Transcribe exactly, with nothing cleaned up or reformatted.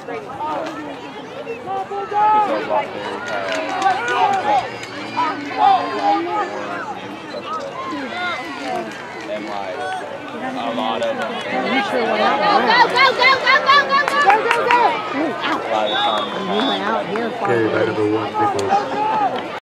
And like a lot of them. You sure went out? Go, go, go, go, go, go, go, go, go, go! Ooh, ow. A lot of times. You went out here. Okay, better go one big one.